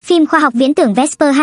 Phim khoa học viễn tưởng Vesper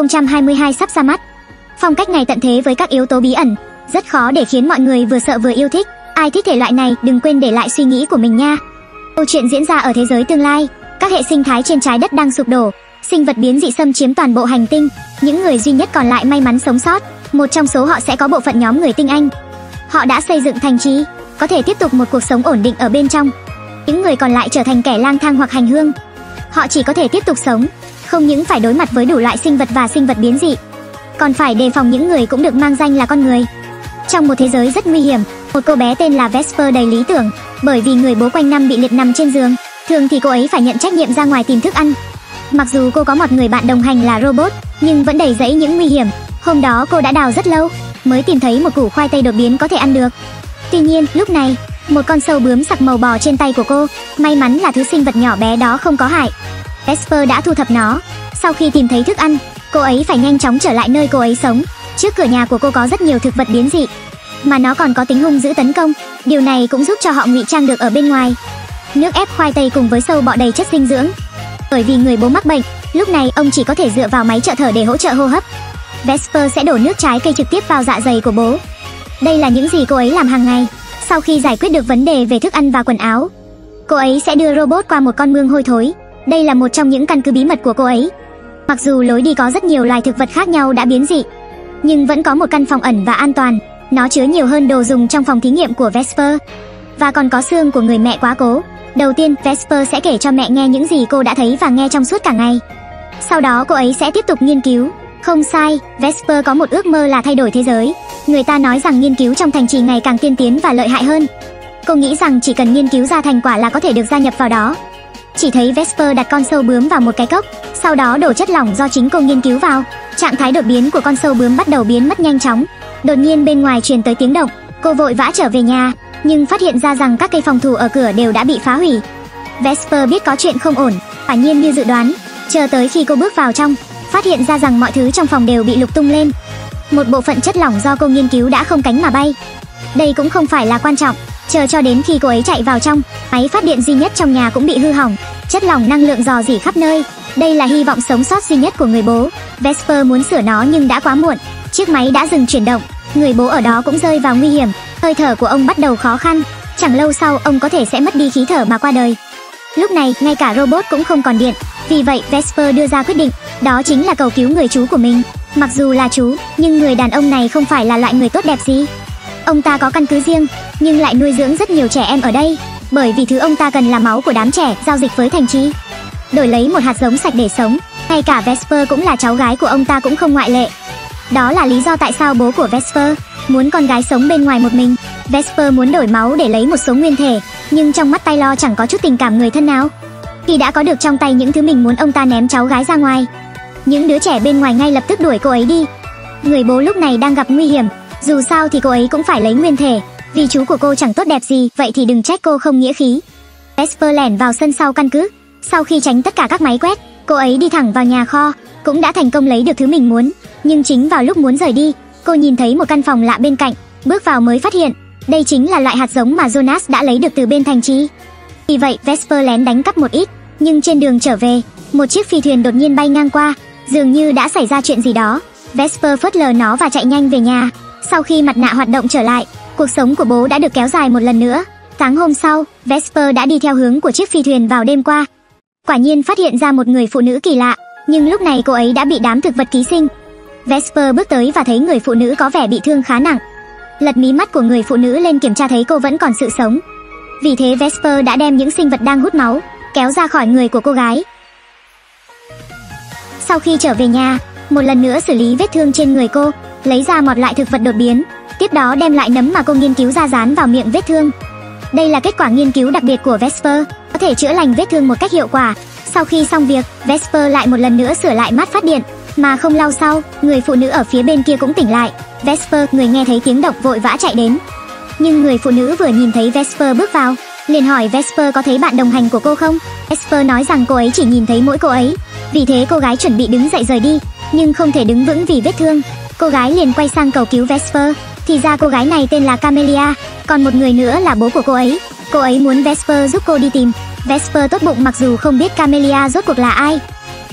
2022 sắp ra mắt. Phong cách này tận thế với các yếu tố bí ẩn, rất khó để khiến mọi người vừa sợ vừa yêu thích. Ai thích thể loại này đừng quên để lại suy nghĩ của mình nha. Câu chuyện diễn ra ở thế giới tương lai, các hệ sinh thái trên trái đất đang sụp đổ, sinh vật biến dị xâm chiếm toàn bộ hành tinh, những người duy nhất còn lại may mắn sống sót, một trong số họ sẽ có bộ phận nhóm người tinh Anh. Họ đã xây dựng thành trì, có thể tiếp tục một cuộc sống ổn định ở bên trong. Những người còn lại trở thành kẻ lang thang hoặc hành hương. Họ chỉ có thể tiếp tục sống, không những phải đối mặt với đủ loại sinh vật và sinh vật biến dị, còn phải đề phòng những người cũng được mang danh là con người. Trong một thế giới rất nguy hiểm, một cô bé tên là Vesper đầy lý tưởng, bởi vì người bố quanh năm bị liệt nằm trên giường, thường thì cô ấy phải nhận trách nhiệm ra ngoài tìm thức ăn. Mặc dù cô có một người bạn đồng hành là robot, nhưng vẫn đầy rẫy những nguy hiểm. Hôm đó cô đã đào rất lâu, mới tìm thấy một củ khoai tây đột biến có thể ăn được. Tuy nhiên, lúc này, một con sâu bướm sặc màu bò trên tay của cô. May mắn là thứ sinh vật nhỏ bé đó không có hại. Vesper đã thu thập nó. Sau khi tìm thấy thức ăn, cô ấy phải nhanh chóng trở lại nơi cô ấy sống. Trước cửa nhà của cô có rất nhiều thực vật biến dị, mà nó còn có tính hung dữ tấn công. Điều này cũng giúp cho họ ngụy trang được ở bên ngoài. Nước ép khoai tây cùng với sâu bọ đầy chất dinh dưỡng. Bởi vì người bố mắc bệnh, lúc này ông chỉ có thể dựa vào máy trợ thở để hỗ trợ hô hấp. Vesper sẽ đổ nước trái cây trực tiếp vào dạ dày của bố. Đây là những gì cô ấy làm hàng ngày. Sau khi giải quyết được vấn đề về thức ăn và quần áo, cô ấy sẽ đưa robot qua một con mương hôi thối. Đây là một trong những căn cứ bí mật của cô ấy. Mặc dù lối đi có rất nhiều loài thực vật khác nhau đã biến dị, nhưng vẫn có một căn phòng ẩn và an toàn. Nó chứa nhiều hơn đồ dùng trong phòng thí nghiệm của Vesper, và còn có xương của người mẹ quá cố. Đầu tiên, Vesper sẽ kể cho mẹ nghe những gì cô đã thấy và nghe trong suốt cả ngày. Sau đó cô ấy sẽ tiếp tục nghiên cứu. Không sai, Vesper có một ước mơ là thay đổi thế giới. Người ta nói rằng nghiên cứu trong thành trì ngày càng tiên tiến và lợi hại hơn. Cô nghĩ rằng chỉ cần nghiên cứu ra thành quả là có thể được gia nhập vào đó. Chỉ thấy Vesper đặt con sâu bướm vào một cái cốc, sau đó đổ chất lỏng do chính cô nghiên cứu vào. Trạng thái đột biến của con sâu bướm bắt đầu biến mất nhanh chóng. Đột nhiên bên ngoài truyền tới tiếng động. Cô vội vã trở về nhà, nhưng phát hiện ra rằng các cây phòng thủ ở cửa đều đã bị phá hủy. Vesper biết có chuyện không ổn, quả nhiên như dự đoán. Chờ tới khi cô bước vào trong, phát hiện ra rằng mọi thứ trong phòng đều bị lục tung lên. Một bộ phận chất lỏng do cô nghiên cứu đã không cánh mà bay. Đây cũng không phải là quan trọng. Chờ cho đến khi cô ấy chạy vào trong, máy phát điện duy nhất trong nhà cũng bị hư hỏng. Chất lỏng năng lượng rò rỉ khắp nơi. Đây là hy vọng sống sót duy nhất của người bố. Vesper muốn sửa nó nhưng đã quá muộn. Chiếc máy đã dừng chuyển động. Người bố ở đó cũng rơi vào nguy hiểm. Hơi thở của ông bắt đầu khó khăn. Chẳng lâu sau ông có thể sẽ mất đi khí thở mà qua đời. Lúc này ngay cả robot cũng không còn điện. Vì vậy Vesper đưa ra quyết định, đó chính là cầu cứu người chú của mình. Mặc dù là chú, nhưng người đàn ông này không phải là loại người tốt đẹp gì. Ông ta có căn cứ riêng, nhưng lại nuôi dưỡng rất nhiều trẻ em ở đây. Bởi vì thứ ông ta cần là máu của đám trẻ, giao dịch với thành trì, đổi lấy một hạt giống sạch để sống. Ngay cả Vesper cũng là cháu gái của ông ta cũng không ngoại lệ. Đó là lý do tại sao bố của Vesper muốn con gái sống bên ngoài một mình. Vesper muốn đổi máu để lấy một số nguyên thể, nhưng trong mắt Taylor chẳng có chút tình cảm người thân nào. Khi đã có được trong tay những thứ mình muốn, ông ta ném cháu gái ra ngoài. Những đứa trẻ bên ngoài ngay lập tức đuổi cô ấy đi. Người bố lúc này đang gặp nguy hiểm. Dù sao thì cô ấy cũng phải lấy nguyên thể. Vì chú của cô chẳng tốt đẹp gì, vậy thì đừng trách cô không nghĩa khí. Vesper lẻn vào sân sau căn cứ. Sau khi tránh tất cả các máy quét, cô ấy đi thẳng vào nhà kho. Cũng đã thành công lấy được thứ mình muốn. Nhưng chính vào lúc muốn rời đi, cô nhìn thấy một căn phòng lạ bên cạnh. Bước vào mới phát hiện, đây chính là loại hạt giống mà Jonas đã lấy được từ bên thành trì. Vì vậy Vesper lén đánh cắp một ít. Nhưng trên đường trở về, một chiếc phi thuyền đột nhiên bay ngang qua. Dường như đã xảy ra chuyện gì đó. Vesper phớt lờ nó và chạy nhanh về nhà. Sau khi mặt nạ hoạt động trở lại, cuộc sống của bố đã được kéo dài một lần nữa. Sáng hôm sau, Vesper đã đi theo hướng của chiếc phi thuyền vào đêm qua. Quả nhiên phát hiện ra một người phụ nữ kỳ lạ, nhưng lúc này cô ấy đã bị đám thực vật ký sinh. Vesper bước tới và thấy người phụ nữ có vẻ bị thương khá nặng. Lật mí mắt của người phụ nữ lên kiểm tra thấy cô vẫn còn sự sống. Vì thế Vesper đã đem những sinh vật đang hút máu kéo ra khỏi người của cô gái. Sau khi trở về nhà, một lần nữa xử lý vết thương trên người cô, lấy ra một loại thực vật đột biến, tiếp đó đem lại nấm mà cô nghiên cứu ra dán vào miệng vết thương. Đây là kết quả nghiên cứu đặc biệt của Vesper, có thể chữa lành vết thương một cách hiệu quả. Sau khi xong việc, Vesper lại một lần nữa sửa lại mát phát điện, mà không lâu sau, người phụ nữ ở phía bên kia cũng tỉnh lại. Vesper, người nghe thấy tiếng động vội vã chạy đến. Nhưng người phụ nữ vừa nhìn thấy Vesper bước vào, liền hỏi Vesper có thấy bạn đồng hành của cô không. Vesper nói rằng cô ấy chỉ nhìn thấy mỗi cô ấy. Vì thế cô gái chuẩn bị đứng dậy rời đi, nhưng không thể đứng vững vì vết thương. Cô gái liền quay sang cầu cứu Vesper. Thì ra cô gái này tên là Camelia, còn một người nữa là bố của cô ấy. Cô ấy muốn Vesper giúp cô đi tìm. Vesper tốt bụng mặc dù không biết Camelia rốt cuộc là ai.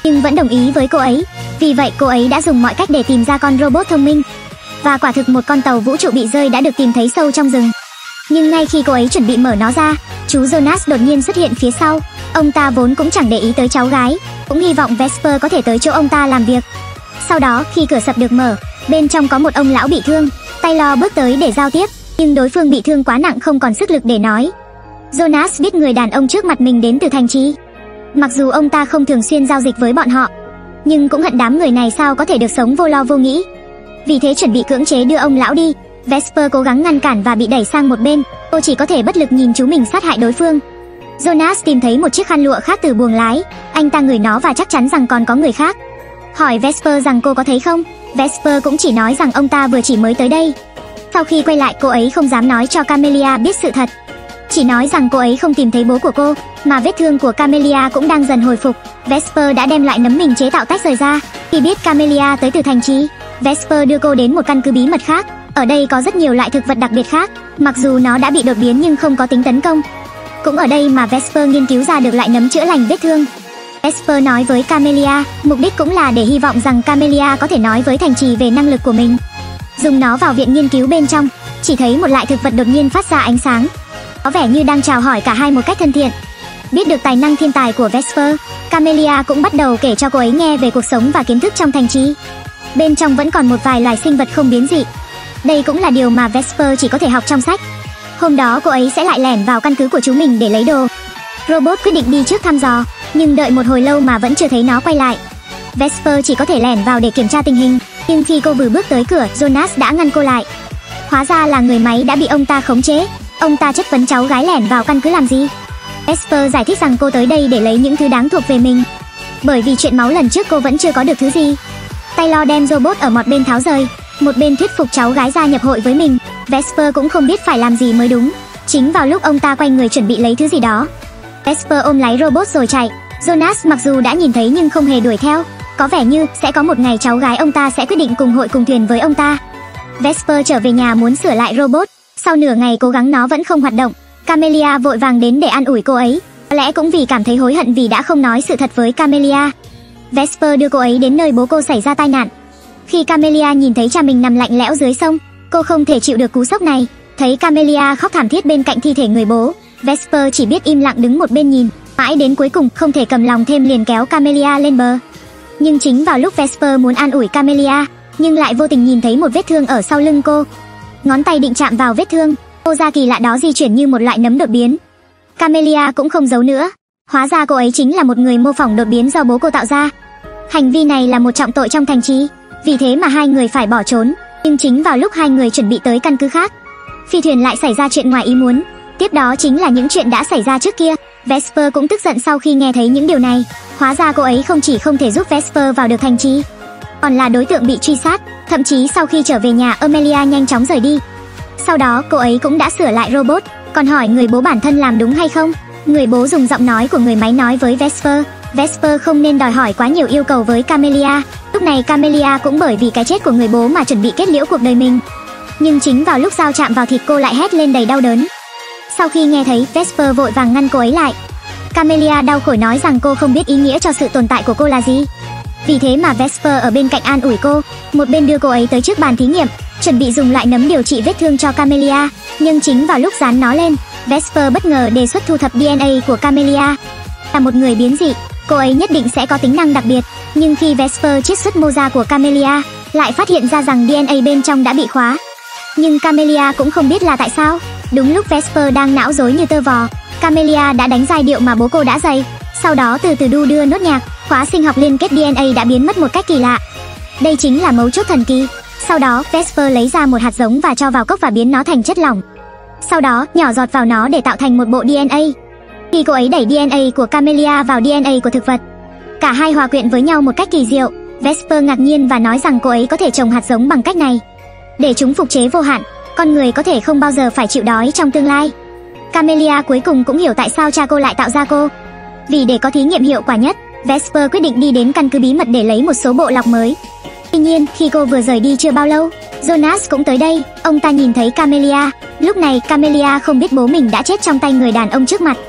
nhưng vẫn đồng ý với cô ấy. Vì vậy cô ấy đã dùng mọi cách để tìm ra con robot thông minh. Và quả thực một con tàu vũ trụ bị rơi đã được tìm thấy sâu trong rừng. Nhưng ngay khi cô ấy chuẩn bị mở nó ra, chú Jonas đột nhiên xuất hiện phía sau. Ông ta vốn cũng chẳng để ý tới cháu gái, cũng hy vọng Vesper có thể tới chỗ ông ta làm việc. Sau đó khi cửa sập được mở, bên trong có một ông lão bị thương. Taylor bước tới để giao tiếp, nhưng đối phương bị thương quá nặng không còn sức lực để nói. Jonas biết người đàn ông trước mặt mình đến từ thành trì. Mặc dù ông ta không thường xuyên giao dịch với bọn họ, nhưng cũng hận đám người này sao có thể được sống vô lo vô nghĩ. Vì thế chuẩn bị cưỡng chế đưa ông lão đi. Vesper cố gắng ngăn cản và bị đẩy sang một bên. Cô chỉ có thể bất lực nhìn chú mình sát hại đối phương. Jonas tìm thấy một chiếc khăn lụa khác từ buồng lái. Anh ta ngửi nó và chắc chắn rằng còn có người khác. Hỏi Vesper rằng cô có thấy không. Vesper cũng chỉ nói rằng ông ta vừa chỉ mới tới đây. Sau khi quay lại, cô ấy không dám nói cho Camelia biết sự thật, chỉ nói rằng cô ấy không tìm thấy bố của cô, mà vết thương của Camelia cũng đang dần hồi phục. Vesper đã đem loại nấm mình chế tạo tách rời ra. Khi biết Camelia tới từ thành trì, Vesper đưa cô đến một căn cứ bí mật khác. Ở đây có rất nhiều loại thực vật đặc biệt khác, mặc dù nó đã bị đột biến nhưng không có tính tấn công. Cũng ở đây mà Vesper nghiên cứu ra được loại nấm chữa lành vết thương. Vesper nói với Camelia, mục đích cũng là để hy vọng rằng Camelia có thể nói với thành trì về năng lực của mình. Dùng nó vào viện nghiên cứu bên trong, chỉ thấy một loại thực vật đột nhiên phát ra ánh sáng, có vẻ như đang chào hỏi cả hai một cách thân thiện. Biết được tài năng thiên tài của Vesper, Camelia cũng bắt đầu kể cho cô ấy nghe về cuộc sống và kiến thức trong thành trì. Bên trong vẫn còn một vài loài sinh vật không biến dị. Đây cũng là điều mà Vesper chỉ có thể học trong sách. Hôm đó cô ấy sẽ lại lẻn vào căn cứ của chúng mình để lấy đồ. Robot quyết định đi trước thăm dò, nhưng đợi một hồi lâu mà vẫn chưa thấy nó quay lại. Vesper chỉ có thể lẻn vào để kiểm tra tình hình, nhưng khi cô vừa bước tới cửa, Jonas đã ngăn cô lại. Hóa ra là người máy đã bị ông ta khống chế. Ông ta chất vấn cháu gái lẻn vào căn cứ làm gì. Vesper giải thích rằng cô tới đây để lấy những thứ đáng thuộc về mình, bởi vì chuyện máu lần trước cô vẫn chưa có được thứ gì. Taylor đem robot ở một bên tháo rời, một bên thuyết phục cháu gái gia nhập hội với mình. Vesper cũng không biết phải làm gì mới đúng. Chính vào lúc ông ta quay người chuẩn bị lấy thứ gì đó, Vesper ôm lấy robot rồi chạy. Jonas mặc dù đã nhìn thấy nhưng không hề đuổi theo. Có vẻ như sẽ có một ngày cháu gái ông ta sẽ quyết định cùng hội cùng thuyền với ông ta. Vesper trở về nhà muốn sửa lại robot. Sau nửa ngày cố gắng nó vẫn không hoạt động. Camelia vội vàng đến để an ủi cô ấy, có lẽ cũng vì cảm thấy hối hận vì đã không nói sự thật với Camelia. Vesper đưa cô ấy đến nơi bố cô xảy ra tai nạn. Khi Camelia nhìn thấy cha mình nằm lạnh lẽo dưới sông, cô không thể chịu được cú sốc này. Thấy Camelia khóc thảm thiết bên cạnh thi thể người bố, Vesper chỉ biết im lặng đứng một bên nhìn. Mãi đến cuối cùng không thể cầm lòng thêm liền kéo Camelia lên bờ. Nhưng chính vào lúc Vesper muốn an ủi Camelia, nhưng lại vô tình nhìn thấy một vết thương ở sau lưng cô. Ngón tay định chạm vào vết thương, cô ra kỳ lạ đó di chuyển như một loại nấm đột biến. Camelia cũng không giấu nữa, hóa ra cô ấy chính là một người mô phỏng đột biến do bố cô tạo ra. Hành vi này là một trọng tội trong thành trì, vì thế mà hai người phải bỏ trốn. Nhưng chính vào lúc hai người chuẩn bị tới căn cứ khác, phi thuyền lại xảy ra chuyện ngoài ý muốn. Tiếp đó chính là những chuyện đã xảy ra trước kia. Vesper cũng tức giận sau khi nghe thấy những điều này. Hóa ra cô ấy không chỉ không thể giúp Vesper vào được thành trì, còn là đối tượng bị truy sát. Thậm chí sau khi trở về nhà, Amelia nhanh chóng rời đi. Sau đó cô ấy cũng đã sửa lại robot, còn hỏi người bố bản thân làm đúng hay không. Người bố dùng giọng nói của người máy nói với Vesper, Vesper không nên đòi hỏi quá nhiều yêu cầu với Camelia. Lúc này Camelia cũng bởi vì cái chết của người bố mà chuẩn bị kết liễu cuộc đời mình. Nhưng chính vào lúc dao chạm vào thịt cô lại hét lên đầy đau đớn. Sau khi nghe thấy, Vesper vội vàng ngăn cô ấy lại. Camelia đau khổ nói rằng cô không biết ý nghĩa cho sự tồn tại của cô là gì. Vì thế mà Vesper ở bên cạnh an ủi cô, một bên đưa cô ấy tới trước bàn thí nghiệm, chuẩn bị dùng loại nấm điều trị vết thương cho Camelia. Nhưng chính vào lúc dán nó lên, Vesper bất ngờ đề xuất thu thập DNA của Camelia. Là một người biến dị, cô ấy nhất định sẽ có tính năng đặc biệt. Nhưng khi Vesper chiết xuất mô da của Camelia, lại phát hiện ra rằng DNA bên trong đã bị khóa. Nhưng Camelia cũng không biết là tại sao. Đúng lúc Vesper đang não rối như tơ vò, Camelia đã đánh giai điệu mà bố cô đã dạy. Sau đó từ từ đu đưa nốt nhạc, khóa sinh học liên kết DNA đã biến mất một cách kỳ lạ. Đây chính là mấu chốt thần kỳ. Sau đó Vesper lấy ra một hạt giống và cho vào cốc và biến nó thành chất lỏng. Sau đó nhỏ giọt vào nó để tạo thành một bộ DNA. Khi cô ấy đẩy DNA của Camelia vào DNA của thực vật, cả hai hòa quyện với nhau một cách kỳ diệu. Vesper ngạc nhiên và nói rằng cô ấy có thể trồng hạt giống bằng cách này để chúng phục chế vô hạn, con người có thể không bao giờ phải chịu đói trong tương lai. Camelia cuối cùng cũng hiểu tại sao cha cô lại tạo ra cô. Vì để có thí nghiệm hiệu quả nhất, Vesper quyết định đi đến căn cứ bí mật để lấy một số bộ lọc mới. Tuy nhiên, khi cô vừa rời đi chưa bao lâu, Jonas cũng tới đây. Ông ta nhìn thấy Camelia. Lúc này Camelia không biết bố mình đã chết trong tay người đàn ông trước mặt.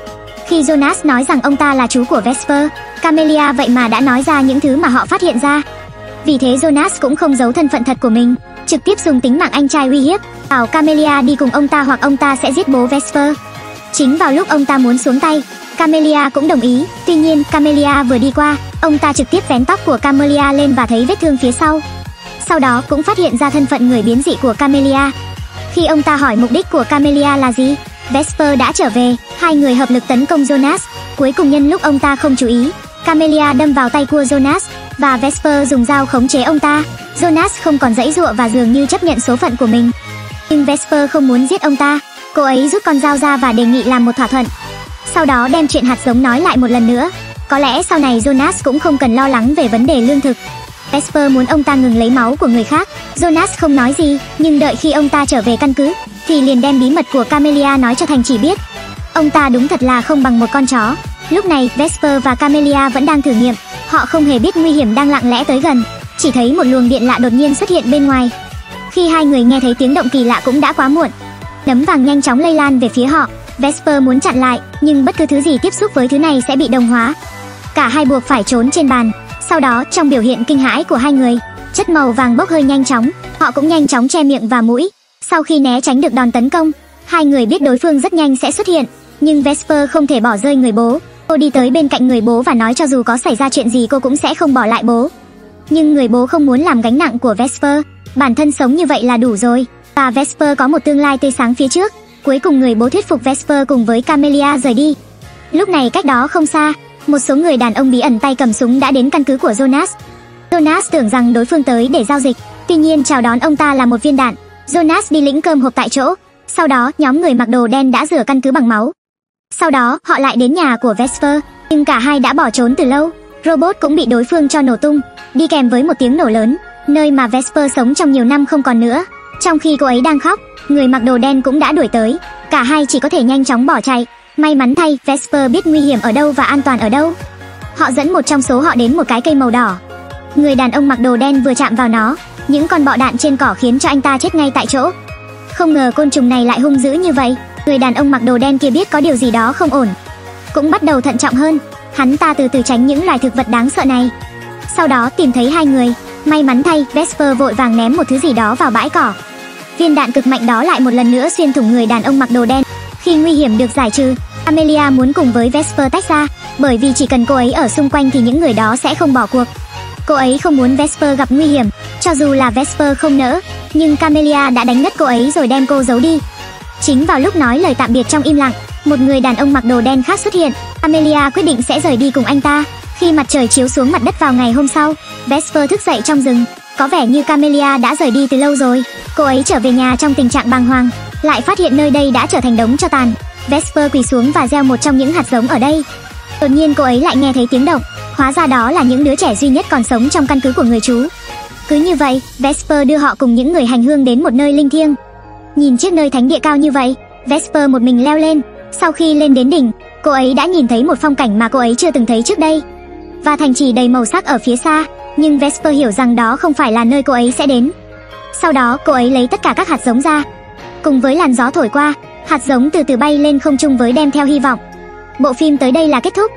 Khi Jonas nói rằng ông ta là chú của Vesper, Camellia vậy mà đã nói ra những thứ mà họ phát hiện ra. Vì thế Jonas cũng không giấu thân phận thật của mình, trực tiếp dùng tính mạng anh trai uy hiếp, bảo Camellia đi cùng ông ta hoặc ông ta sẽ giết bố Vesper. Chính vào lúc ông ta muốn xuống tay, Camellia cũng đồng ý. Tuy nhiên Camellia vừa đi qua, ông ta trực tiếp vén tóc của Camellia lên và thấy vết thương phía sau. Sau đó cũng phát hiện ra thân phận người biến dị của Camellia. Khi ông ta hỏi mục đích của Camellia là gì, Vesper đã trở về. Hai người hợp lực tấn công Jonas. Cuối cùng nhân lúc ông ta không chú ý, Camellia đâm vào tay cua Jonas và Vesper dùng dao khống chế ông ta. Jonas không còn giãy giụa và dường như chấp nhận số phận của mình. Nhưng Vesper không muốn giết ông ta. Cô ấy rút con dao ra và đề nghị làm một thỏa thuận. Sau đó đem chuyện hạt giống nói lại một lần nữa. Có lẽ sau này Jonas cũng không cần lo lắng về vấn đề lương thực. Vesper muốn ông ta ngừng lấy máu của người khác. Jonas không nói gì, nhưng đợi khi ông ta trở về căn cứ thì liền đem bí mật của Camellia nói cho Thành Chỉ biết. Ông ta đúng thật là không bằng một con chó. Lúc này Vesper và Camellia vẫn đang thử nghiệm. Họ không hề biết nguy hiểm đang lặng lẽ tới gần, chỉ thấy một luồng điện lạ đột nhiên xuất hiện bên ngoài. Khi hai người nghe thấy tiếng động kỳ lạ cũng đã quá muộn. Nấm vàng nhanh chóng lây lan về phía họ. Vesper muốn chặn lại, nhưng bất cứ thứ gì tiếp xúc với thứ này sẽ bị đồng hóa. Cả hai buộc phải trốn trên bàn. Sau đó trong biểu hiện kinh hãi của hai người, chất màu vàng bốc hơi nhanh chóng. Họ cũng nhanh chóng che miệng và mũi. Sau khi né tránh được đòn tấn công, hai người biết đối phương rất nhanh sẽ xuất hiện. Nhưng Vesper không thể bỏ rơi người bố. Cô đi tới bên cạnh người bố và nói cho dù có xảy ra chuyện gì cô cũng sẽ không bỏ lại bố. Nhưng người bố không muốn làm gánh nặng của Vesper. Bản thân sống như vậy là đủ rồi. Và Vesper có một tương lai tươi sáng phía trước. Cuối cùng người bố thuyết phục Vesper cùng với Camellia rời đi. Lúc này cách đó không xa, một số người đàn ông bí ẩn tay cầm súng đã đến căn cứ của Jonas. Jonas tưởng rằng đối phương tới để giao dịch. Tuy nhiên chào đón ông ta là một viên đạn. Jonas đi lĩnh cơm hộp tại chỗ. Sau đó nhóm người mặc đồ đen đã rửa căn cứ bằng máu. Sau đó họ lại đến nhà của Vesper, nhưng cả hai đã bỏ trốn từ lâu. Robot cũng bị đối phương cho nổ tung, đi kèm với một tiếng nổ lớn. Nơi mà Vesper sống trong nhiều năm không còn nữa. Trong khi cô ấy đang khóc, người mặc đồ đen cũng đã đuổi tới. Cả hai chỉ có thể nhanh chóng bỏ chạy. May mắn thay, Vesper biết nguy hiểm ở đâu và an toàn ở đâu. Họ dẫn một trong số họ đến một cái cây màu đỏ. Người đàn ông mặc đồ đen vừa chạm vào nó, những con bọ đạn trên cỏ khiến cho anh ta chết ngay tại chỗ. Không ngờ côn trùng này lại hung dữ như vậy. Người đàn ông mặc đồ đen kia biết có điều gì đó không ổn, cũng bắt đầu thận trọng hơn. Hắn ta từ từ tránh những loài thực vật đáng sợ này. Sau đó tìm thấy hai người. May mắn thay, Vesper vội vàng ném một thứ gì đó vào bãi cỏ. Viên đạn cực mạnh đó lại một lần nữa xuyên thủng người đàn ông mặc đồ đen. Khi nguy hiểm được giải trừ, Amelia muốn cùng với Vesper tách ra, bởi vì chỉ cần cô ấy ở xung quanh thì những người đó sẽ không bỏ cuộc. Cô ấy không muốn Vesper gặp nguy hiểm, cho dù là Vesper không nỡ, nhưng Camellia đã đánh ngất cô ấy rồi đem cô giấu đi. Chính vào lúc nói lời tạm biệt trong im lặng, một người đàn ông mặc đồ đen khác xuất hiện. Amelia quyết định sẽ rời đi cùng anh ta. Khi mặt trời chiếu xuống mặt đất vào ngày hôm sau, Vesper thức dậy trong rừng. Có vẻ như Camellia đã rời đi từ lâu rồi. Cô ấy trở về nhà trong tình trạng bàng hoàng, lại phát hiện nơi đây đã trở thành đống tro tàn. Vesper quỳ xuống và gieo một trong những hạt giống ở đây. Đột nhiên cô ấy lại nghe thấy tiếng động. Hóa ra đó là những đứa trẻ duy nhất còn sống trong căn cứ của người chú. Cứ như vậy, Vesper đưa họ cùng những người hành hương đến một nơi linh thiêng. Nhìn chiếc nơi thánh địa cao như vậy, Vesper một mình leo lên. Sau khi lên đến đỉnh, cô ấy đã nhìn thấy một phong cảnh mà cô ấy chưa từng thấy trước đây, và thành trì đầy màu sắc ở phía xa. Nhưng Vesper hiểu rằng đó không phải là nơi cô ấy sẽ đến. Sau đó cô ấy lấy tất cả các hạt giống ra. Cùng với làn gió thổi qua, hạt giống từ từ bay lên không trung với đem theo hy vọng. Bộ phim tới đây là kết thúc.